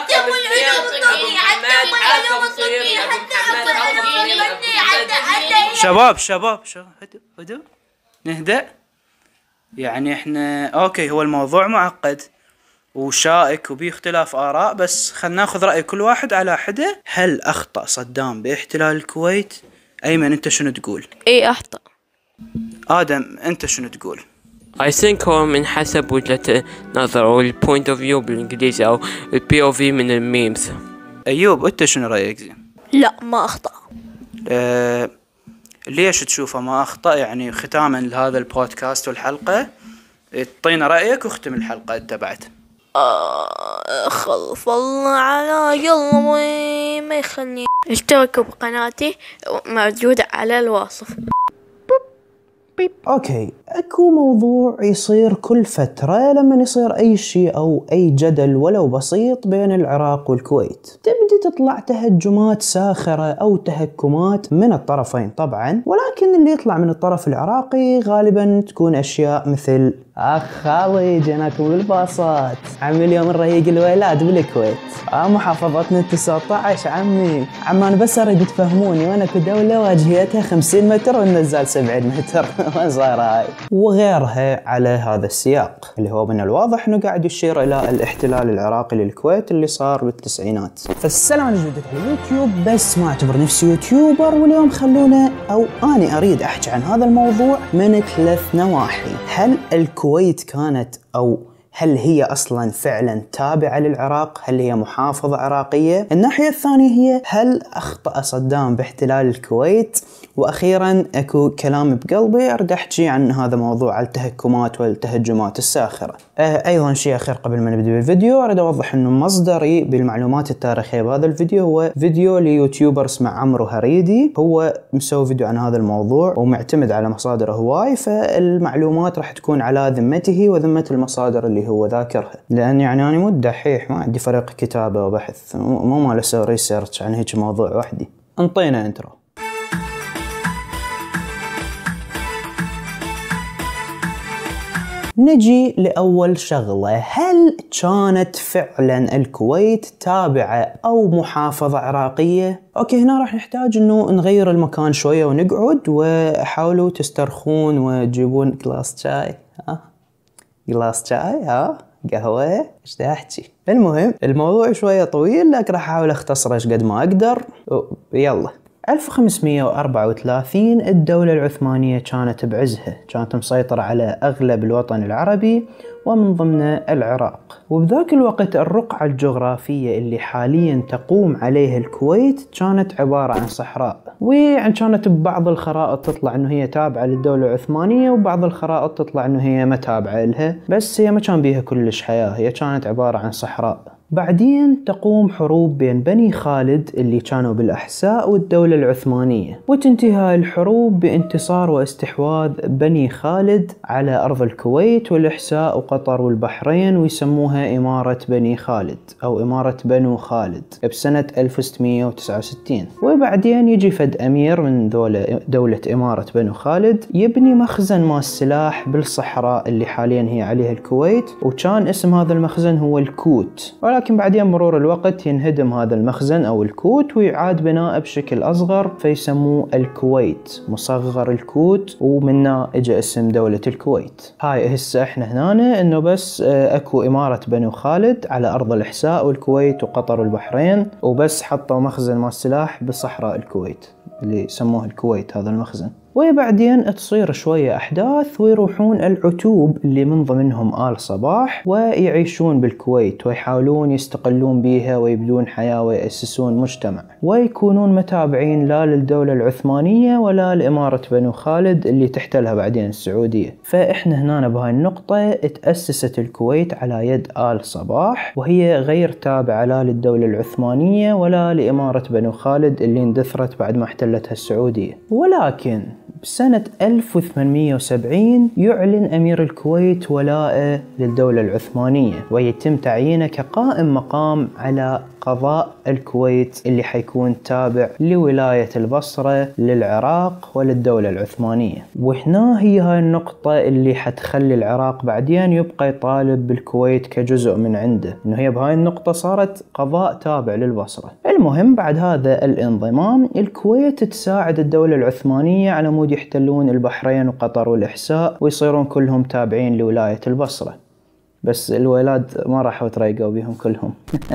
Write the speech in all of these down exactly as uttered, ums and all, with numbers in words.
حكم صير أبو محمد، حكم صير أبو محمد، حكم صير أبو محمد. شباب شباب شباب هدوا هدوا نهدأ. يعني احنا اوكي هو الموضوع معقد وشائك وبيه اختلاف آراء، بس خلنا ناخذ رأي كل واحد على حدة. هل أخطأ صدام باحتلال الكويت؟ أيمن أنت شنو تقول؟ ايه أخطأ. آدم أنت شنو تقول؟ I think هو من حسب وجهة نظر أو ال point of view بالإنجليزي أو ال بي أو في من الميمز. أيوب أنت شنو رأيك زين؟ لا ما أخطأ. أه ليش تشوفه ما أخطأ؟ يعني ختاما لهذا البودكاست والحلقة اعطينا رأيك واختم الحلقة أنت بعد. آه خلف الله على قلبي ما يخليني. اشتركوا بقناتي موجودة على الوصف. اوكي اكو موضوع يصير كل فترة لما يصير اي شيء او اي جدل ولو بسيط بين العراق والكويت، تبدي تطلع تهجمات ساخرة او تهكمات من الطرفين طبعا، ولكن اللي يطلع من الطرف العراقي غالبا تكون اشياء مثل اخ خالي جيناكم بالباصات، عمي اليوم الرهيق الويلاد بالكويت، اه محافظتنا تسعة عشر عمي، عمان بس اريد تفهموني وانا كدولة واجهيتها خمسين متر والنزال سبعين متر ما صار هاي، وغيرها على هذا السياق اللي هو من الواضح انه قاعد يشير الى الاحتلال العراقي للكويت اللي صار بالتسعينات. فالسلام على جودة اليوتيوب، بس ما اعتبر نفسي يوتيوبر، واليوم خلونا او اني اريد احكي عن هذا الموضوع من ثلاث نواحي. هل الكويت كانت او هل هي أصلاً فعلاً تابعة للعراق؟ هل هي محافظة عراقية؟ الناحية الثانية هي هل أخطأ صدام باحتلال الكويت؟ وأخيراً أكو كلام بقلبي أريد أحكي عن هذا موضوع التهكمات والتهجمات الساخرة. أه أيضاً شيء أخير قبل ما نبدأ بالفيديو أريد أوضح أنه مصدري بالمعلومات التاريخية بهذا الفيديو هو فيديو ليوتيوبر اسمه عمرو هريدي، هو مسوي فيديو عن هذا الموضوع ومعتمد على مصادر هواي، فالمعلومات راح تكون على ذمته وذمة المصادر اللي هو ذاكرها، لأن يعني أنا مو دحيح، ما عندي فريق كتابة وبحث، مو مال أسوي ريسيرش عن هيك موضوع وحدي. انطينا انترو. نجي لأول شغلة، هل كانت فعلا الكويت تابعة أو محافظة عراقية؟ أوكي هنا راح نحتاج إنه نغير المكان شوية ونقعد، وحاولوا تسترخون وتجيبون كلاس شاي. ها كلاس شاي، ها قهوة، ايش دا احكي. المهم الموضوع شوية طويل لكن راح احاول اختصره ايش قد ما اقدر. يلا ألف وخمسمية وأربعة وثلاثين الدولة العثمانية كانت بعزها، كانت مسيطرة على أغلب الوطن العربي ومن ضمنه العراق، وبذاك الوقت الرقعة الجغرافية اللي حاليا تقوم عليها الكويت كانت عبارة عن صحراء، ويعني كانت ببعض الخرائط تطلع انه هي تابعة للدولة العثمانية وبعض الخرائط تطلع انه هي ما تابعة لها، بس هي ما كان بيها كلش حياة، هي كانت عبارة عن صحراء. بعدين تقوم حروب بين بني خالد اللي كانوا بالأحساء والدولة العثمانية، وتنتهي هاي الحروب بانتصار واستحواذ بني خالد على أرض الكويت والإحساء وقطر والبحرين، ويسموها إمارة بني خالد أو إمارة بنو خالد بسنة ألف وستمية وتسعة وستين. وبعدين يجي فد أمير من دولة, دولة إمارة بنو خالد يبني مخزن مال السلاح بالصحراء اللي حاليا هي عليها الكويت، وكان اسم هذا المخزن هو الكوت، ولكن بعدين مرور الوقت ينهدم هذا المخزن أو الكوت ويعاد بناء بشكل أصغر فيسموه الكويت، مصغر الكوت، ومنها اجى اسم دولة الكويت. هاي هسه احنا هنا انه بس اكو إمارة بنو خالد على أرض الإحساء والكويت وقطر والبحرين، وبس حطوا مخزن مال السلاح بصحراء الكويت اللي سموه الكويت هذا المخزن. وبعدين تصير شوية أحداث ويروحون العتوب اللي من ضمنهم آل صباح ويعيشون بالكويت ويحاولون يستقلون بيها ويبدون حياة ويأسسون مجتمع، ويكونون متابعين لا للدولة العثمانية ولا لإمارة بنو خالد اللي تحتلها بعدين السعودية. فإحنا هنا بهاي النقطة تأسست الكويت على يد آل صباح، وهي غير تابعة لا للدولة العثمانية ولا لإمارة بنو خالد اللي اندثرت بعد ما احتلتها السعودية. ولكن بسنة ألف وثمانمئة وسبعين يعلن أمير الكويت ولاءه للدولة العثمانية، ويتم تعيينه كقائم مقام على قضاء الكويت اللي حيكون تابع لولاية البصرة للعراق وللدولة العثمانية. وهنا هي هاي النقطة اللي حتخلي العراق بعدين يبقى يطالب بالكويت كجزء من عنده، انه هي بهاي النقطة صارت قضاء تابع للبصرة. المهم بعد هذا الانضمام الكويت تساعد الدولة العثمانية على مود يحتلون البحرين وقطر والإحساء ويصيرون كلهم تابعين لولاية البصرة، بس الولاد ما راحوا تريقوا بيهم كلهم.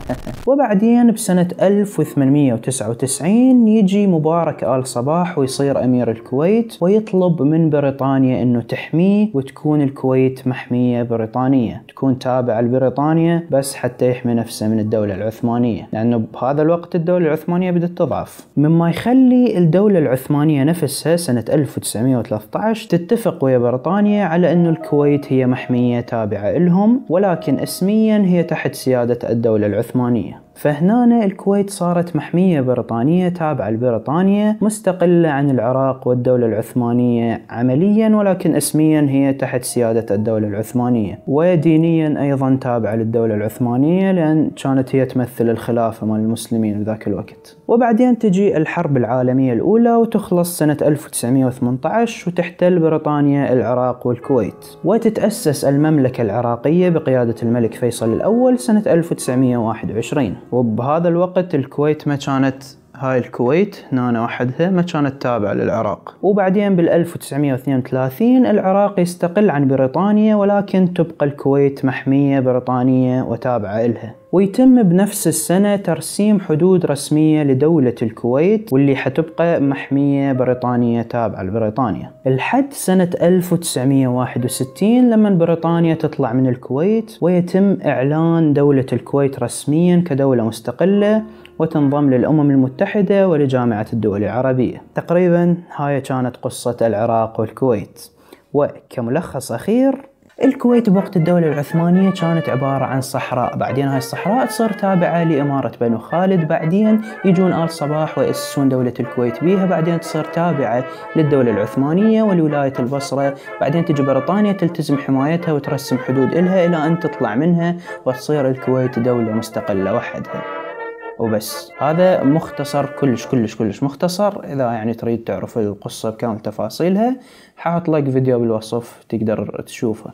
وبعدين بسنة ألف وثمانمئة وتسعة وتسعين يجي مبارك آل صباح ويصير أمير الكويت، ويطلب من بريطانيا إنه تحميه وتكون الكويت محمية بريطانية، تكون تابعة لبريطانيا بس حتى يحمي نفسه من الدولة العثمانية، لأنه بهذا الوقت الدولة العثمانية بدأت تضعف، مما يخلي الدولة العثمانية نفسها سنة ألف وتسعمئة وثلاثة عشر تتفق ويا بريطانيا على إنه الكويت هي محمية تابعة لهم، ولكن اسميا هي تحت سيادة الدولة العثمانية. فهنا الكويت صارت محمية بريطانية تابعة لبريطانيا، مستقلة عن العراق والدولة العثمانية عمليا، ولكن اسميا هي تحت سيادة الدولة العثمانية، ودينيا أيضا تابعة للدولة العثمانية لأن كانت هي تمثل الخلافة مال المسلمين بذاك الوقت. وبعدين تجي الحرب العالمية الأولى وتخلص سنة ألف وتسعمئة وثمانية عشر وتحتل بريطانيا العراق والكويت، وتتأسس المملكة العراقية بقيادة الملك فيصل الأول سنة ألف وتسعمئة وواحد وعشرين. وبهذا الوقت الكويت ما كانت هاي الكويت هنا وحدها ما كانت تابعة للعراق. وبعدين بال ألف وتسعمئة واثنين وثلاثين العراق يستقل عن بريطانيا، ولكن تبقى الكويت محمية بريطانية وتابعة إلها. ويتم بنفس السنة ترسيم حدود رسمية لدولة الكويت واللي حتبقى محمية بريطانية تابعة لبريطانيا لحد سنة ألف وتسعمئة وواحد وستين لما بريطانيا تطلع من الكويت، ويتم إعلان دولة الكويت رسميا كدولة مستقلة وتنضم للأمم المتحدة ولجامعة الدول العربية. تقريبا هاي كانت قصة العراق والكويت. وكملخص أخير، الكويت بوقت الدولة العثمانية كانت عبارة عن صحراء، بعدين هاي الصحراء تصير تابعة لإمارة بنو خالد، بعدين يجون آل صباح ويأسسون دولة الكويت بيها، بعدين تصير تابعة للدولة العثمانية ولولاية البصرة، بعدين تجي بريطانيا تلتزم حمايتها وترسم حدود إلها إلى أن تطلع منها وتصير الكويت دولة مستقلة وحدها. وبس هذا مختصر كلش كلش كلش مختصر. إذا يعني تريد تعرف القصة بكامل تفاصيلها حاحط لك فيديو بالوصف تقدر تشوفه.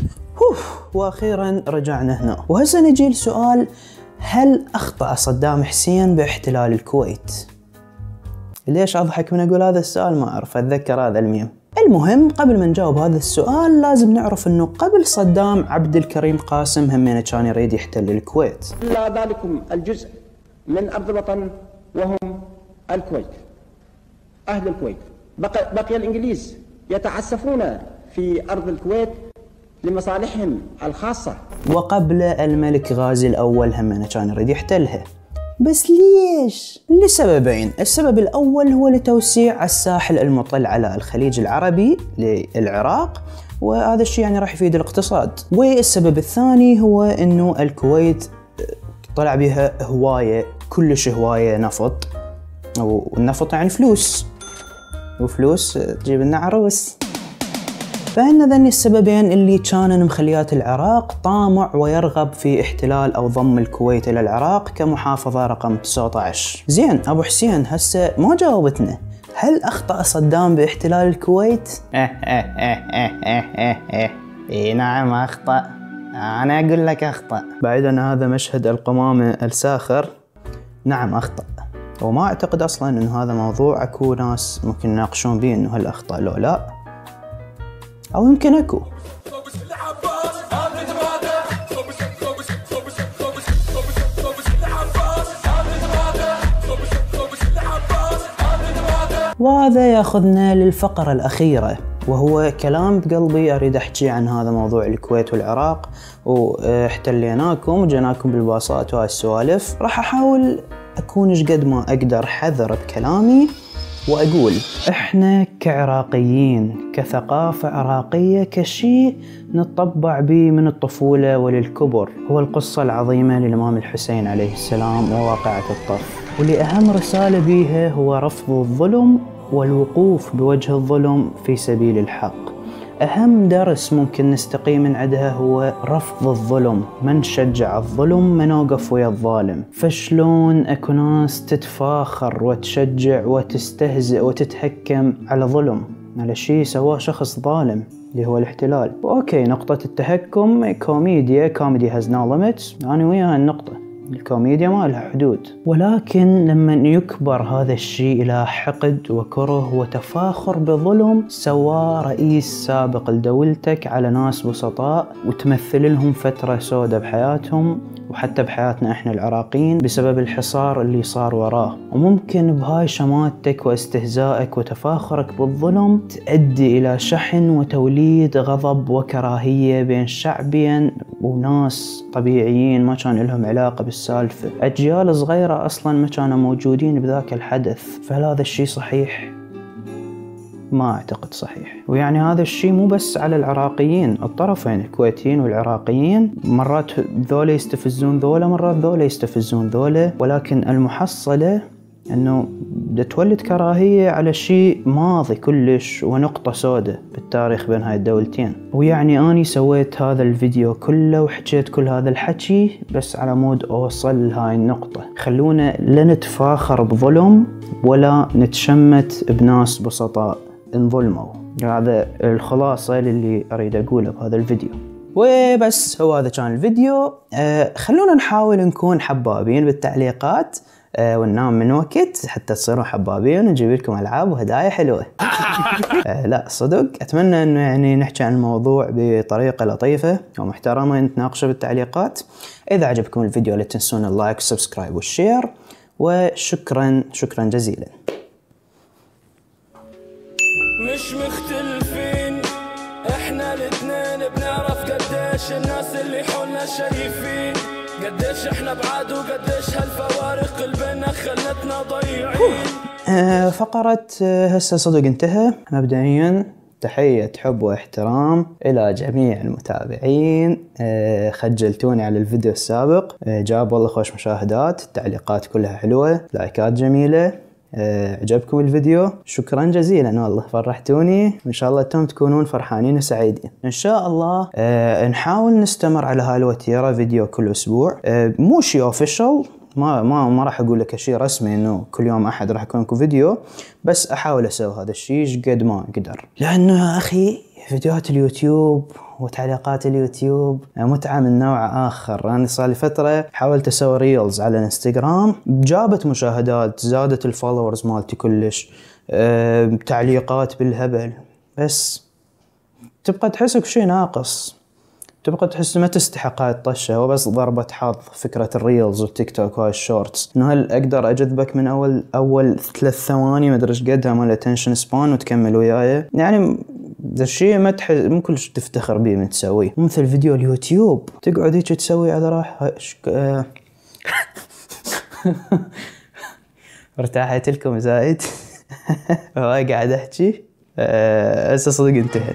وأخيرا رجعنا هنا، وهسه نجي لسؤال: هل أخطأ صدام حسين باحتلال الكويت؟ ليش أضحك من أقول هذا السؤال ما أعرف، أتذكر هذا الميم. المهم قبل ما نجاوب هذا السؤال لازم نعرف انه قبل صدام عبد الكريم قاسم همينه كان يريد يحتل الكويت. لا ذلكم الجزء من أرض الوطن وهم الكويت، أهل الكويت. بقي, بقي الإنجليز يتعسفون في أرض الكويت لمصالحهم الخاصة. وقبل الملك غازي الأول همينه كان يريد يحتلها، بس ليش؟ لسببين. السبب الأول هو لتوسيع الساحل المطل على الخليج العربي للعراق، وهذا الشيء يعني راح يفيد الاقتصاد. والسبب الثاني هو إنه الكويت طلع بها هواية كلش هواية نفط، والنفط يعني فلوس، وفلوس تجيب لنا عروس. فهن ذني السببين اللي كانن مخليات العراق طامع ويرغب في احتلال أو ضم الكويت إلى العراق كمحافظة رقم تسعة عشر. زين أبو حسين هسه ما جاوبتنا، هل أخطأ صدام باحتلال الكويت؟ إيه إيه إيه إيه إيه إيه إيه نعم أخطأ، أنا أقول لك أخطأ. بعيدا عن هذا مشهد القمامة الساخر، نعم أخطأ، وما أعتقد أصلا أنه هذا موضوع أكو ناس ممكن يناقشون به أنه هل أخطأ لو لا، أو يمكن أكو. وهذا ياخذنا للفقرة الأخيرة، وهو كلام بقلبي أريد أحكي عن هذا موضوع الكويت والعراق، واحتليناكم وجيناكم بالباصات وهاي السوالف. راح أحاول أكون إيش قد ما أقدر حذر بكلامي، وأقول إحنا كعراقيين كثقافة عراقية كشيء نتطبع به من الطفولة وللكبر، هو القصة العظيمة للإمام الحسين عليه السلام وواقعة الطف، واللي أهم رسالة بيها هو رفض الظلم والوقوف بوجه الظلم في سبيل الحق. أهم درس ممكن نستقي من عندها هو رفض الظلم. ما نشجع الظلم، ما نوقف ويا الظالم. فشلون أكو ناس تتفاخر وتشجع وتستهزئ وتتحكم على ظلم، على شيء سواه شخص ظالم اللي هو الاحتلال. أوكي، نقطة التحكم كوميديا، كوميدي هاز نو ليميتس، أنا وياها النقطة، الكوميديا ما لها حدود. ولكن لما يكبر هذا الشيء إلى حقد وكره وتفاخر بظلم سواه رئيس سابق لدولتك على ناس بسطاء وتمثل لهم فترة سوداء بحياتهم وحتى بحياتنا احنا العراقيين بسبب الحصار اللي صار وراه. وممكن بهاي شماتك واستهزائك وتفاخرك بالظلم تؤدي إلى شحن وتوليد غضب وكراهية بين شعبين وناس طبيعيين ما كان لهم علاقة بالسالفة. أجيال صغيرة أصلا ما كانوا موجودين بذاك الحدث. فهل هذا الشيء صحيح؟ ما أعتقد صحيح. ويعني هذا الشيء مو بس على العراقيين، الطرفين الكويتيين والعراقيين، مرات ذولا يستفزون ذولا، مرات ذولا يستفزون ذولا، ولكن المحصلة أنه تولد كراهية على شيء ماضي كلش ونقطة سوداء بالتاريخ بين هاي الدولتين. ويعني أني سويت هذا الفيديو كله وحكيت كل هذا الحكي بس على مود أوصل لهاي النقطة. خلونا لا نتفاخر بظلم ولا نتشمت بناس بسطاء انظلموا. هذا الخلاصة اللي أريد أقوله بهذا الفيديو. وبس هو هذا كان الفيديو. آه خلونا نحاول نكون حبابين بالتعليقات آه وننام من وقت حتى تصيروا حبابين ونجيب لكم ألعاب وهدايا حلوة. آه لا صدق أتمنى أنه يعني نحكي عن الموضوع بطريقة لطيفة ومحترمة نتناقش بالتعليقات. إذا عجبكم الفيديو لا تنسون اللايك والسبسكرايب والشير، وشكرا شكرا جزيلا. مش مختلفين احنا الاثنين، بنعرف قديش الناس اللي حولنا شايفين، قديش احنا بعاد وقديش هالفوارق البيننا خلتنا ضيعين. آه فقرة هسه صدق انتهى. مبدئيا تحية حب واحترام إلى جميع المتابعين. آه خجلتوني على الفيديو السابق، آه جاب والله خوش مشاهدات، التعليقات كلها حلوة، لايكات جميلة. أه عجبكم الفيديو؟ شكرا جزيلا والله فرحتوني، وإن شاء الله انتم تكونون فرحانين وسعيدين إن شاء الله. أه نحاول نستمر على هاي الوتيرة، فيديو كل أسبوع. أه مو شيء اوفيشال، ما ما ما راح أقول لك شيء رسمي إنه كل يوم أحد راح يكون لكم فيديو، بس أحاول أسوي هذا الشيء قد ما أقدر، لأنه يا أخي فيديوهات اليوتيوب وتعليقات اليوتيوب متعة من نوع آخر. أنا صار لي فترة حاولت أسوي ريلز على الانستغرام، جابت مشاهدات، زادت الفولورز مالتي كلش، أه تعليقات بالهبل، بس تبقى تحسك شيء ناقص، تبقى تحس ما تستحق هاي الطشة. هو بس ضربة حظ فكرة الريلز والتيك توك وهاي الشورتس، إنه هل أقدر أجذبك من أول أول ثلاث ثواني ما أدري إيش قدها مال attention span وتكمل وياي. يعني ذا الشيء ما تح... مو كلش تفتخر بيه من تسويه، مو مثل فيديو اليوتيوب تقعد هيك تسوي على راح اشك... ارتاحت لكم زايد. هاي قاعد احكي هسه صدق انتهى.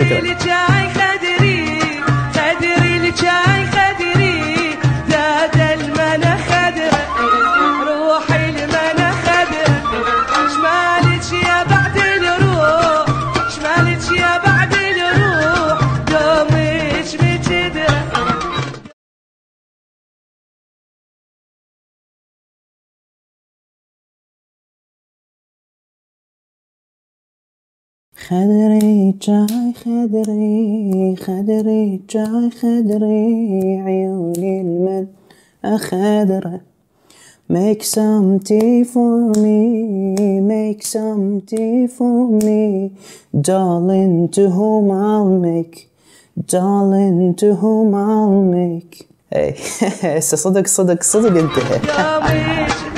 خدري جاي خدري خدري جاي خدري عيوني المن أخدره. Make some tea for me, make some tea for me, darling to whom I'll make, darling to whom I'll make. Hey, صدق صدق صدق انتهى.